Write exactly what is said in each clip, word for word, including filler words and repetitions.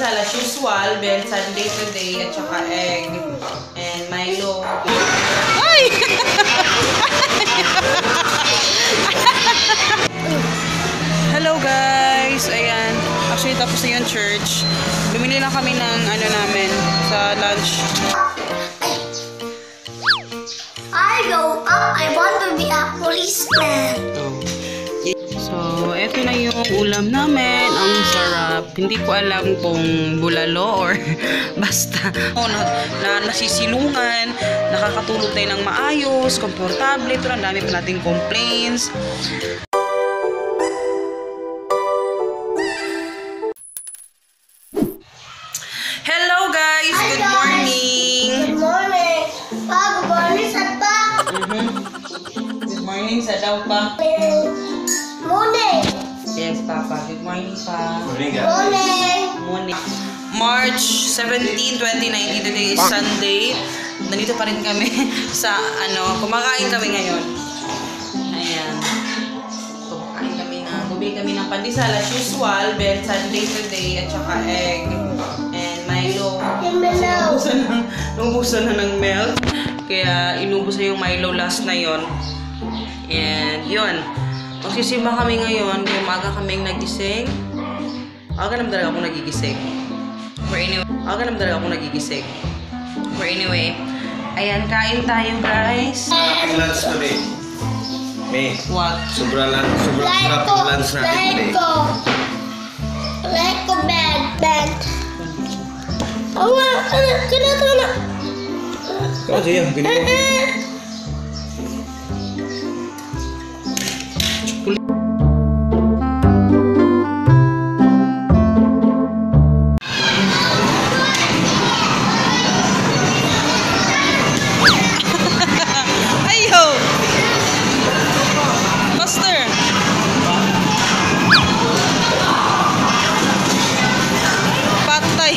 pandesal as usual, then Sunday today, at saka egg, and Milo. Ay! Hello guys! Ayan. Actually, tapos na yung church. Bumili lang kami ng ano namin sa lunch. I go up. I want to be a policeman. So, eto na yung ulam namin. Ang sarap. Hindi ko alam kung bulalo or basta. Oh, na, na nasisilungan. Nakakatulog tayo ng maayos, komportable. Pero ang dami pa nating complaints. Hello guys! Hi, Good guys. morning! Good morning. Pa, good morning sa pa. Mm-hmm. Good morning sa daw pa. Morning. Yes, Papa. Good morning pa. Morning. Morning. March seventeenth, twenty nineteen. Today is Sunday. Nandito pa rin kami sa ano, kumakain kami ngayon. Ayan. Kumakain kami na, bumili kami ng pandesal as usual, then Sunday today, at saka egg, and Milo. Inubusan na, inubusan na ng milk. Kaya inubos na yung Milo last na yon. And yun. Magsisimba kami ngayon, kaya umaga kaming nagising. Aga naman talaga ako nagigising. Or anyway, aga naman talaga ako nagigising. Or anyway, ayan, kain tayo guys. Ang lunch today. May. What? Sobra lang, sobra sarap ang lunch natin today. Let go. Let go bed. Bed. Oh, ano? Ganito na. Kau siya, ganito. Ayo! Master! Patay!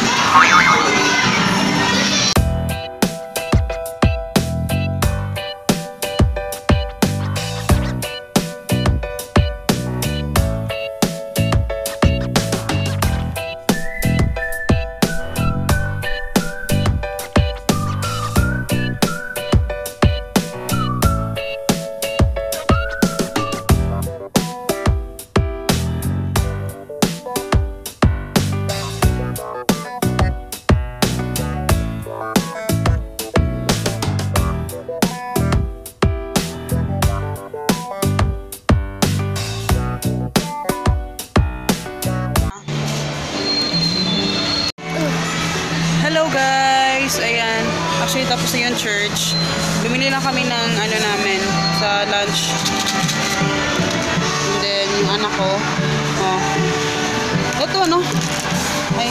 Hello guys! Ayan. Actually, tapos na yung church. Bumili lang kami ng ano namin sa lunch. And then, yung anak ko. Oh. Ito ano? Ay.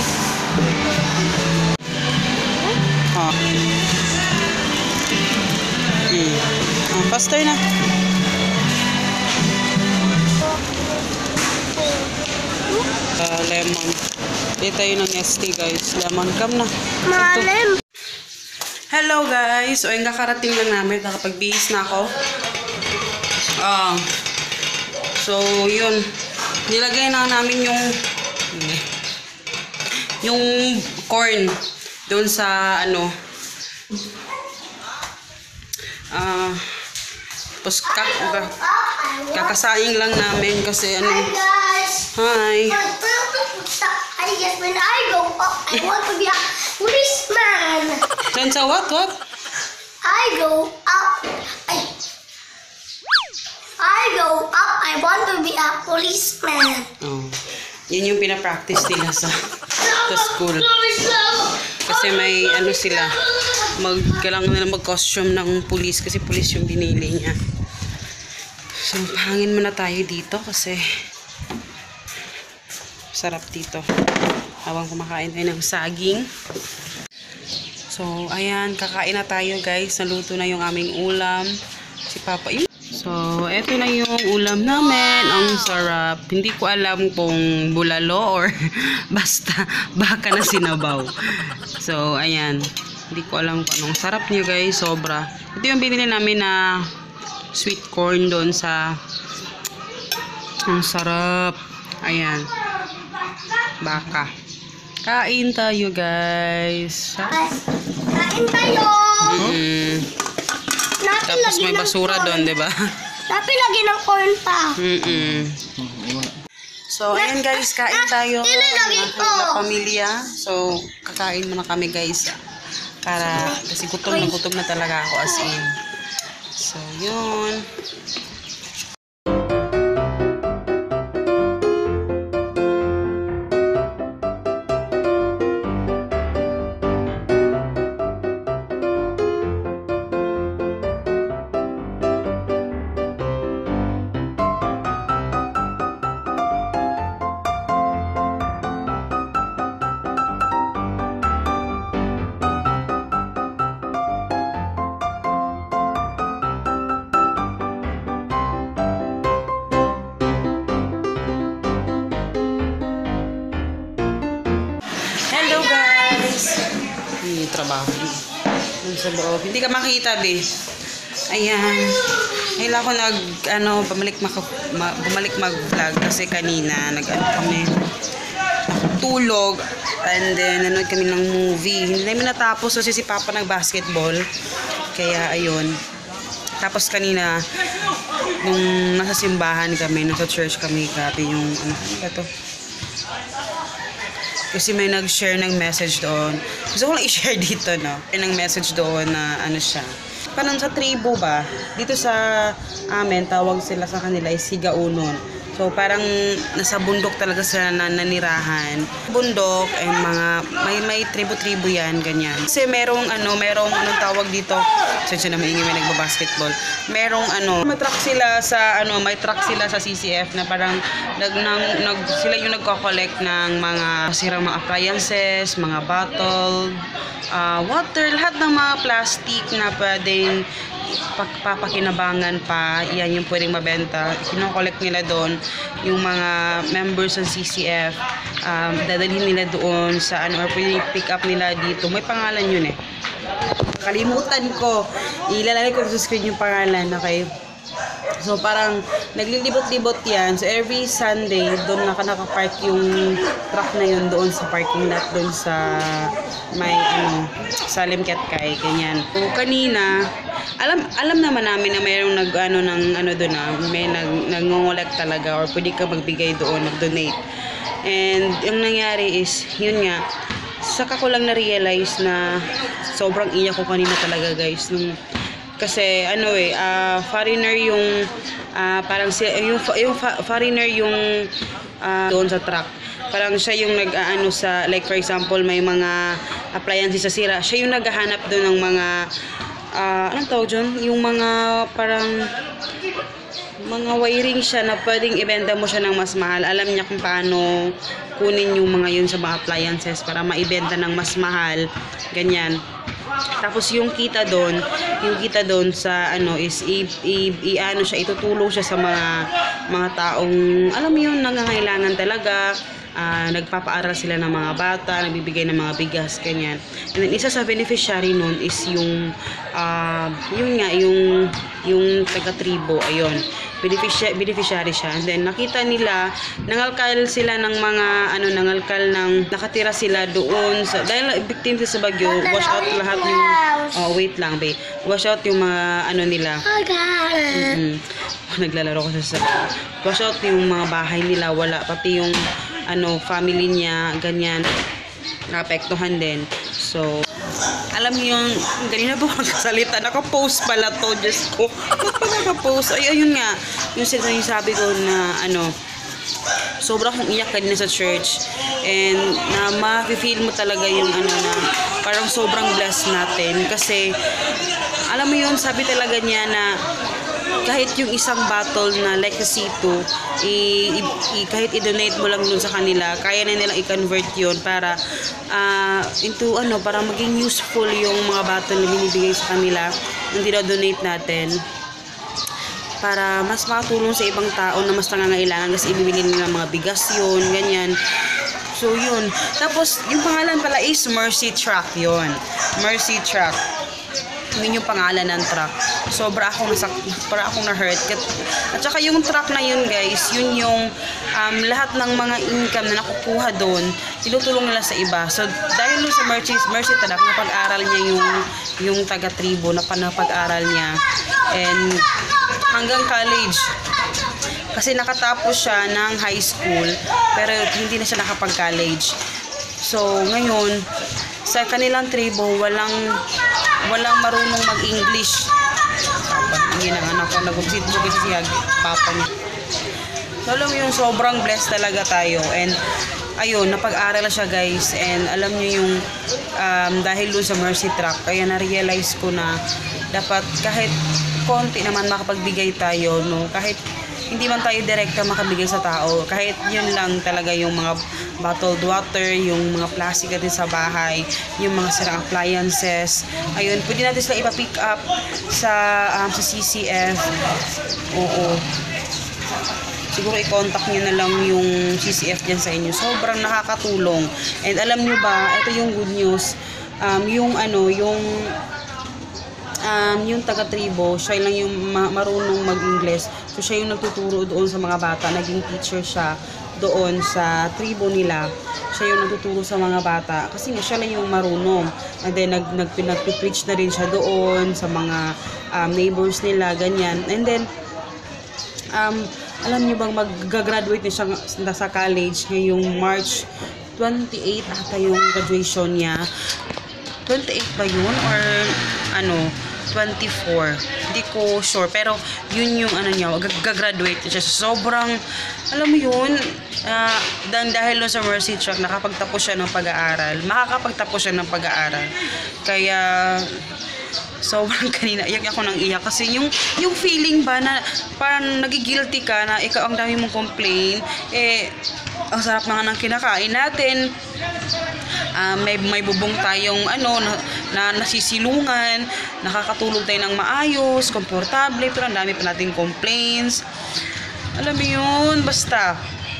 Oh. Hmm. Oh, pastor na. Uh, lemon. Dito tayo ng Nestle guys. Lemon cam na. Malim. Hello guys! O yung kakarating lang namin. Nakapagbihis na ako. Ah. So yun. Nilagay na namin yung yung corn doon sa ano. Ah. Tapos kak kakasaing lang namin kasi ano. Hi guys. Hi. I guess when I go up, I want to be a policeman. Saan sa what? What? I go up. I, I go up. I want to be a policeman. Oh. Yan yung pinapractice nila sa, sa school. Kasi may ano sila, mag, kailangan nila mag-costume ng police kasi police yung binili niya. So, pahangin muna tayo dito kasi sarap dito. Habang kumakain tayo ng saging. So, ayan, kakain na tayo guys. Naluto na yung aming ulam. Si Papa yung... So, eto na yung ulam namin. Ang sarap. Hindi ko alam kung bulalo or basta baka na sinabaw. So, ayan. Hindi ko alam kung anong sarap niya guys. Sobra. Ito yung binili namin na sweet corn doon sa... Ang sarap. Ayan. Baka. Kain tayo, guys. Ay, kain tayo. Mm. Natin Tapos lagi may ng basura corn. doon, di ba? Natin lagi ng corn pa. Mm-mm. So, ayan guys, kain tayo. Ilalagay Mga ko. pamilya. So, kakain muna kami guys. Para, kasi gutom na gutom na talaga ako as in. So, yun. Hello guys! Hindi trabaho. Dun sa loob. Hindi ka makita, be. Ayan. Ngayon ako nag, ano, bumalik, maka, ma, bumalik mag-vlog kasi kanina nag-ano kami, tulog. And then, nanood kami ng movie. Hindi namin natapos kasi si Papa nag-basketball. Kaya, ayun. Tapos kanina, nung nasa simbahan kami, nasa church kami, kati yung, ano, ano ba to? Kasi may nag-share ng message doon. Gusto ko lang i-share dito, no? May ng message doon na ano siya. Parang sa tribo ba? Dito sa amin, tawag sila sa kanila is Sigaunon. So parang nasa bundok talaga sila na nanirahan. Bundok ay mga may may tribo-tribo yan, ganyan. Kasi merong ano, merong anong tawag dito. Kasi na maingay may nagba-basketball. Merong ano, may truck sila sa ano, may truck sila sa C C F na parang nag, nag, nag sila yung nagko-collect ng mga sirang mga appliances, mga bottle, uh, water, lahat ng mga plastic na pwedeng pagpapakinabangan pa, yan yung pwedeng mabenta. Kino-collect nila doon yung mga members ng C C F, um, dadalhin nila doon sa ano, or pwedeng pick up nila dito. May pangalan yun eh. Kalimutan ko. Ilalagay ko sa screen yung pangalan, okay? So parang naglilibot-libot yan. So every Sunday, doon naka nakapark yung truck na yun doon sa parking lot, doon sa may ano, sa Limketkay, ganyan. So kanina, alam alam naman namin na mayroong nag ano ng ano doon na, may nag nangongolek talaga or pwede ka magbigay doon, mag-donate. And yung nangyari is, yun nga, saka ko lang na-realize na sobrang iyak ko kanina talaga guys. Nung, kasi ano eh, uh, foreigner yung, uh, parang si, yung, yung foreigner yung uh, doon sa truck. Parang siya yung nag-aano sa, like for example, may mga appliances sa sira. Siya yung naghahanap doon ng mga, uh, anong tawag dyan? Yung mga parang, mga wiring siya na pwedeng ibenta mo siya ng mas mahal. Alam niya kung paano kunin yung mga yun sa mga appliances para maibenta ng mas mahal. Ganyan. Tapos yung kita doon, yung kita doon sa ano is i, i, i ano siya, itutulong siya sa mga mga taong alam mo yun, nangangailangan talaga. Uh, nagpapaaral sila ng mga bata, nagbibigay ng mga bigas, ganyan. And then isa sa beneficiary nun is yung uh, yun nga, yung yung taga-tribo, ayun. Beneficiary, beneficiary siya. And then nakita nila, nangalkal sila ng mga ano, nangalkal ng nakatira sila doon sa, dahil victim sa bagyo, wash out lahat yung oh wait lang babe. Wash out yung mga ano nila. Mm-hmm. Naglalaro ko sa wash out yung mga bahay nila, wala pati yung ano, family niya, ganyan, naapektuhan din. So, alam niyo yung, ganina po magkasalita, nakapost pala to, Diyos ko. Ba't pa nakapost? Ay, ayun nga, yung sinasabi ko na, ano, sobra kong iyak kanina sa church. And, na ma-feel mo talaga yung, ano, na, parang sobrang blessed natin. Kasi, alam mo yun, sabi talaga niya na, kahit yung isang bottle na like sa C two, i, i, i, kahit i-donate mo lang dun sa kanila, kaya na nilang i-convert yun para uh, into ano, para maging useful yung mga bottle na binibigay sa kanila, yung dinodonate natin. Para mas makatulong sa ibang tao na mas nangangailangan kasi ibibili nila mga bigas yun, ganyan. So yun. Tapos yung pangalan pala is Mercy Truck yun. Mercy Truck. Yun yung pangalan ng truck. Sobra akong nasak, para akong na-hurt. At saka yung truck na yun guys, yun yung um, lahat ng mga income na nakukuha doon, tinutulong nila sa iba. So dahil sa Mercy, Mercy Truck, napag-aral niya yung, yung taga-tribo, na panapag-aral niya. And hanggang college. Kasi nakatapos siya ng high school, pero hindi na siya nakapag-college. So ngayon, sa kanilang tribo, walang walang marunong mag-English. Hindi na anak ko, nag-upsit mo kasi siya, papa niya. So, alam mo yung sobrang blessed talaga tayo. And, ayun, napag-aral siya guys. And, alam niyo yung, um, dahil doon sa Mercy Truck, kaya na-realize ko na, dapat kahit konti naman makapagbigay tayo, no? Kahit hindi man tayo direkta makabigay sa tao, kahit yun lang talaga yung mga bottled water, yung mga plastic natin sa bahay, yung mga sirang appliances, ayun, pwede natin sila ipa-pick up sa, um, sa C C F. Oo. Siguro i-contact nyo na lang yung C C F dyan sa inyo. Sobrang nakakatulong. And alam nyo ba, ito yung good news, um, yung ano, yung Um, yung taga-tribo, siya lang yung ma marunong mag-Ingles. So, siya yung nagtuturo doon sa mga bata. Naging teacher siya doon sa tribo nila. Siya yung nagtuturo sa mga bata. Kasi nga, siya lang yung marunong. And then, nag, nag, nag-preach na rin siya doon sa mga um, neighbors nila, ganyan. And then, um, alam niyo bang mag-graduate na siya sa college ngayong March twenty-eighth ata yung graduation niya. twenty-eight ba yun? Or ano, twenty-four. Hindi ko sure. Pero, yun yung ano niya, gag-graduate siya. Sobrang, alam mo yun, uh, dahil doon sa Mercy Truck, nakapagtapos siya ng pag-aaral. Makakapagtapos siya ng pag-aaral. Kaya, sobrang kanina, iyak ako ng iyak. Kasi yung, yung feeling ba na parang nagigilty ka na ikaw ang dami mong complain, eh, ang sarap mga ng kinakain natin. Uh, may, may bubong tayong ano, na, na nasisilungan, nakakatulog tayo ng maayos, komportable, pero ang dami pa nating complaints. Alam mo yun, basta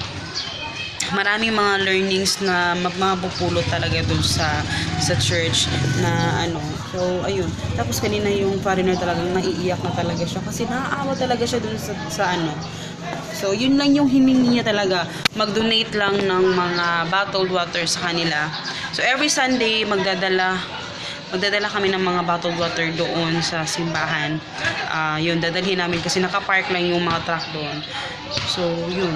maraming mga learnings na mapupulot talaga dun sa sa church na ano. So, ayun. Tapos kanina yung foreigner talagang naiiyak na talaga siya kasi naaawa talaga siya dun sa, sa ano. So, yun lang yung hiningi niya talaga. Mag-donate lang ng mga bottled water sa kanila. So, every Sunday, magdadala magdadala kami ng mga bottled water doon sa simbahan. Uh, yun, dadalhin namin kasi nakapark lang yung mga truck doon. So, yun.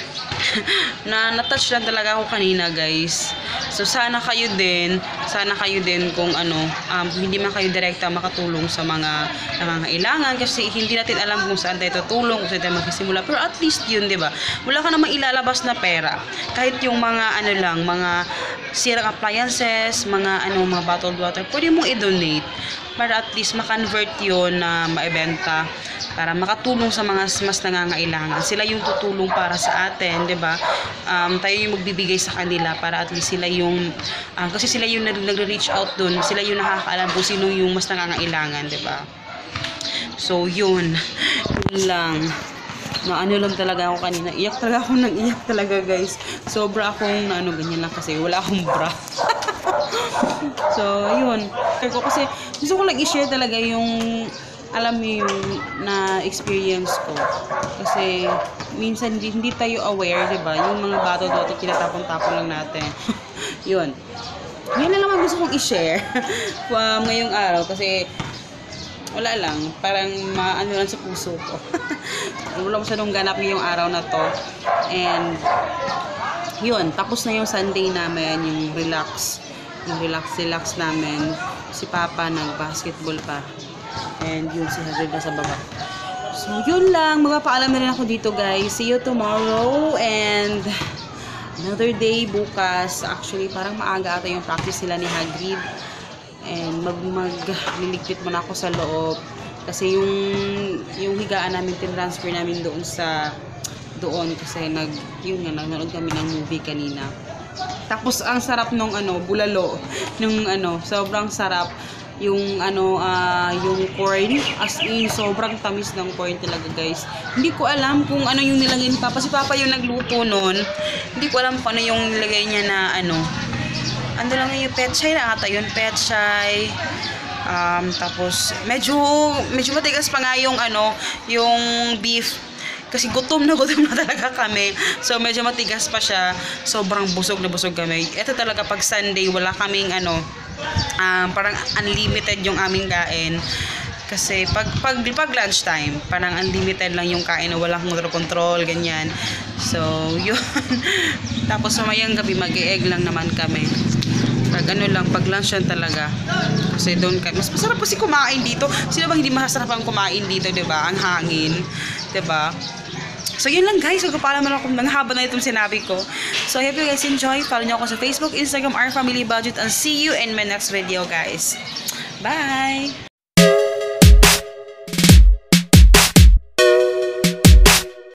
na natouch lang talaga ako kanina guys. So sana kayo din, sana kayo din kung ano, um, hindi man kayo direkta makatulong sa mga nangangailangan kasi hindi natin alam kung saan tayo tutulong, kung saan tayo magsisimula. Pero at least yun, di ba? Wala ka namang ilalabas na pera. Kahit yung mga ano lang, mga sirang appliances, mga ano, mga bottled water, pwede mong i-donate para at least ma-convert yun na maibenta para makatulong sa mga mas nangangailangan. Sila yung tutulong para sa atin, 'di ba? Um, tayo yung magbibigay sa kanila para at least sila yung um, kasi sila yung nagre-reach out doon, sila yung nakakaalam kung sino yung mas nangangailangan, 'di ba? So, yun. Yun lang. Na ano lang talaga ako kanina. Iyak talaga ako nang iyak talaga, guys. Sobra akong na ano ganyan lang kasi wala akong bra. So, yun. Kasi gusto ko lang i-share talaga yung alam mo yung na experience ko. Kasi minsan hindi, hindi tayo aware, di ba? Yung mga bato-bato tinatapon-tapon lang natin. Yun. Yan na naman gusto kong i-share um, ngayong araw kasi wala lang, parang maano lang sa puso ko. Wala masyadong ganap ngayong araw na to. And yun, tapos na yung Sunday namin, yung relax. Yung relax-relax namin. Si Papa nag-basketball pa. And yun, si Hadrid na sa baba. So, yun lang. Magpapaalam na rin ako dito, guys. See you tomorrow. And another day bukas. Actually, parang maaga ata yung practice nila ni Hagrid. And mag magliligpit muna ako sa loob. Kasi yung yung higaan namin, tin-transfer namin doon sa doon. Kasi nag, yun nga, nanonood kami ng movie kanina. Tapos, ang sarap nung ano, bulalo. Nung ano, sobrang sarap. Yung ano, uh, yung corn, as in, sobrang tamis ng corn talaga, guys. Hindi ko alam kung ano yung nilagay ni Papa. Si Papa yung nagluto nun. Hindi ko alam kung ano yung nilagay niya na ano. Ano lang yung pet chai na ata yun, pet chai. Um, tapos, medyo, medyo matigas pa nga yung, ano, yung beef. Kasi gutom na gutom na talaga kami. So, medyo matigas pa siya. Sobrang busog na busog kami. Ito talaga pag Sunday, wala kaming, ano, um, parang unlimited yung aming kain. Kasi pag, pag, pag lunchtime, parang unlimited lang yung kain na walang control, ganyan. So, yun. Tapos mamayang gabi, mag-e-egg lang naman kami. Pag ano lang, pag lunch yan talaga. Kasi doon kami. Mas masarap kasi kumain dito. Sino bang hindi masarap ang kumain dito, diba? Ang hangin. Diba? So, yun lang guys. So, paalam na ako. Nanghaba na itong sinabi ko. So, I hope you guys enjoy. Follow nyo ako sa Facebook, Instagram, Our Family Budget. And see you in my next video, guys. Bye!